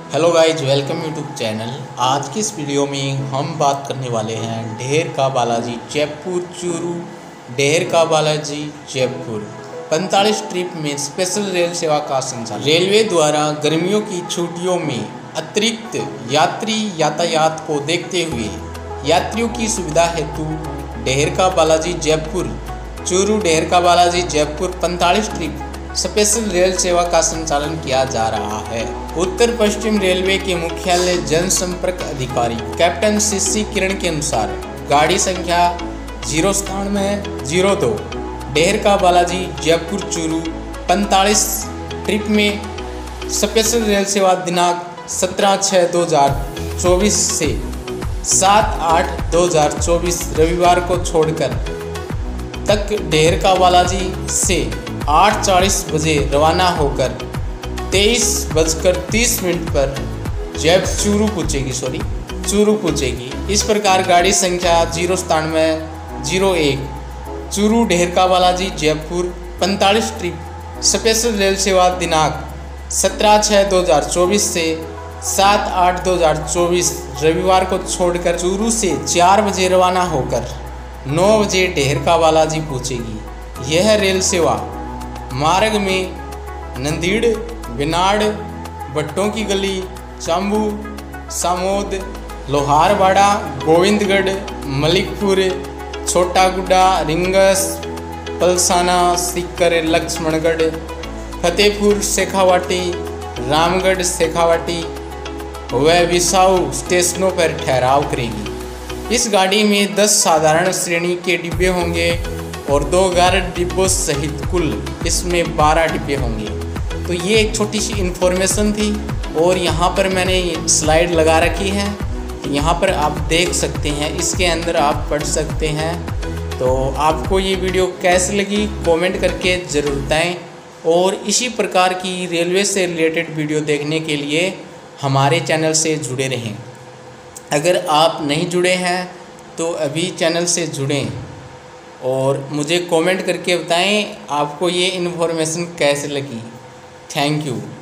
Hello guys, welcome YouTube channel. आज की इस वीडियो में हम बात करने वाले हैं ढेर का बालाजी जयपुर चूरू। ढेर का बालाजी जयपुर 45 ट्रिप में स्पेशल रेल सेवा का संचालन। रेलवे द्वारा गर्मियों की छुट्टियों में अतिरिक्त यात्री यातायात को देखते हुए यात्रियों की सुविधा हेतु ढेर का बालाजी जयपुर चूरू ढेर का Balaji Jaipur 45 trip special rail सेवा का संचालन किया जा रहा है। उत्तर पश्चिम रेलवे के मुख्यालय जनसंपर्क अधिकारी कैप्टन सीसी किरण के अनुसार गाड़ी संख्या 09702 ढेर का बालाजी जयपुर चूरू 45 ट्रिप में स्पेशल रेल सेवा दिनांक 17/6/2024 से 7/8/2024 रविवार को छोड़कर तक ढेर का बालाजी से 8:40 बजे रवाना होकर 23:30 पर चूरू पहुँचेगी। इस प्रकार गाड़ी संख्या 09701 चूरू ढेर का Balaji Jaipur 45 trip special rail सेवा दिनांक 17/6/2024 से 7/8/2024 रविवार को छोड़कर चूरू से 4 बजे रवाना होकर 9 बजे ढेर का बालाजी पहुँचेगी। यह रेल सेवा मार्ग में नंदीड़, बिनाड़, भट्टों की गली, चांबू, सामोद, लोहारवाड़ा, गोविंदगढ़, मलिकपुर, छोटा गुड्डा, रिंगस, पलसाना, सीकर, लक्ष्मणगढ़, फतेहपुर, शेखावाटी, रामगढ़, शेखावाटी व विसाऊ स्टेशनों पर ठहराव करेगी। इस गाड़ी में 10 साधारण श्रेणी के डिब्बे होंगे और 2 गार्ड डिब्बों सहित कुल इसमें 12 डिब्बे होंगे। तो ये एक छोटी सी इन्फॉर्मेशन थी और यहाँ पर मैंने स्लाइड लगा रखी है, यहाँ पर आप देख सकते हैं, इसके अंदर आप पढ़ सकते हैं। तो आपको ये वीडियो कैसी लगी कमेंट करके ज़रूर बताएं और इसी प्रकार की रेलवे से रिलेटेड वीडियो देखने के लिए हमारे चैनल से जुड़े रहें। अगर आप नहीं जुड़े हैं तो अभी चैनल से जुड़ें और मुझे कमेंट करके बताएं आपको ये इन्फॉर्मेशन कैसे लगी। Thank you.